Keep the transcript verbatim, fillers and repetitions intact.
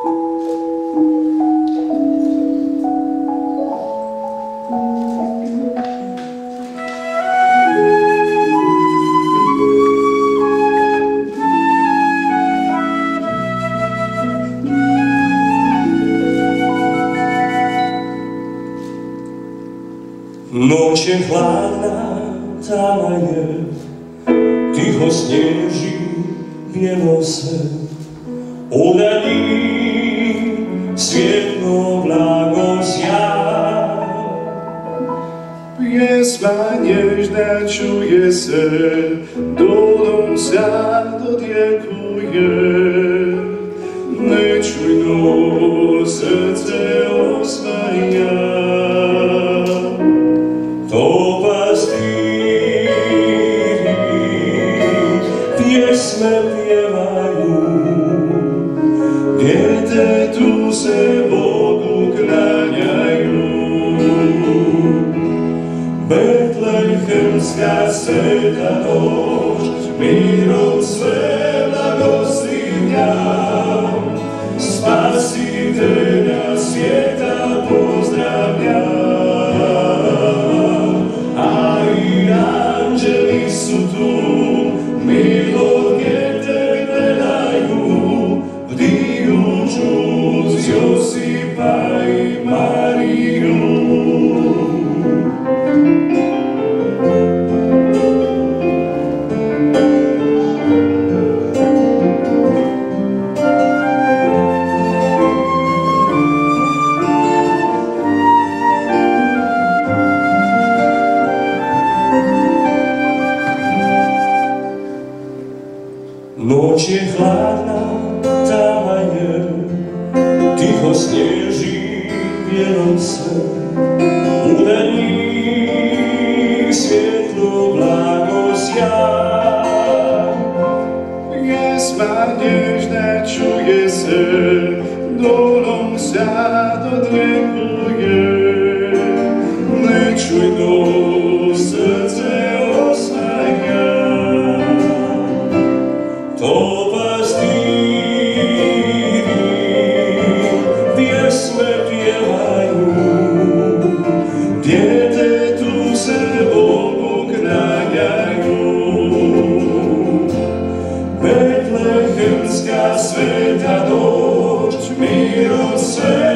Noć je hladna, tama je, tiho snježi, bijelo se. U daljini svjetlo blago sjaj. Pjesma nježna čuje se, dolom sad odjekuje. Nečujno srce osvaja. To pastiri pjesme pjevaju, djetetu se Bogu klanjaju. Betlehemska sveta noć, mirom sve blagoslivlja. Spasitelja svijeta pozdravlja. Su tu, milo djete gledaju, bdijuću uz Josipa i Mariju. Noć je hladna, tama je, tiho snježi, bijelo se. U daljini svjetlo blago sjaj. Pjesma nježna čuje se, dolom sad odjekuje. Nečujno srce osvaja. To pastiri pjesme pjevaju, djetetu se Bogu klanjaju. Betlehemska sveta noć, mirom sve